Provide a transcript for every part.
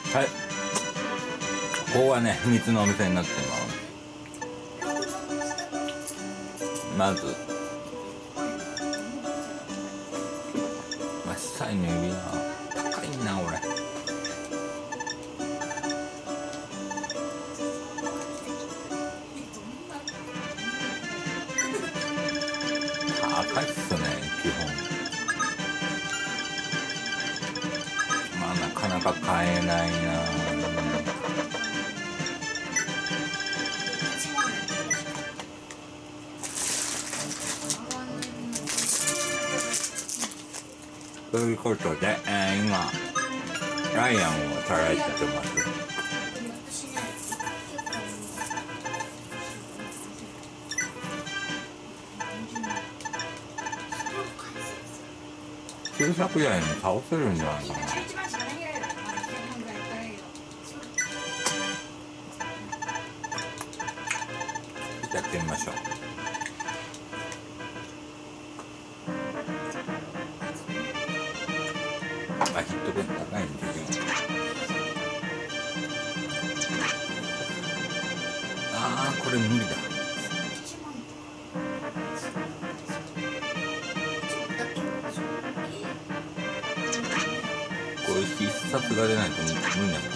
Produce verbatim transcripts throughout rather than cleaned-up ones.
はい、ここはね秘密のお店になってます。まずマッサイの指輪高いな俺。高いっすね基本。まあなかなか買えないな。ということで、えー、今ライアンをさらいてます。きゅうひゃくえん倒せるんじゃないかな。やってみましょう。あ、ヒットポイント高いんですよ。あーこれ無理だ。これ必殺が出ないと無理なパターンだな。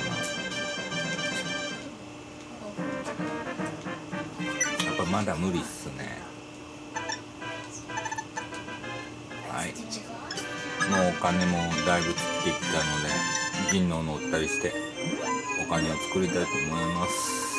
やっぱまだ無理っすね。はい、もうお金もだいぶつってきたので銀の乗ったりしてお金を作りたいと思います。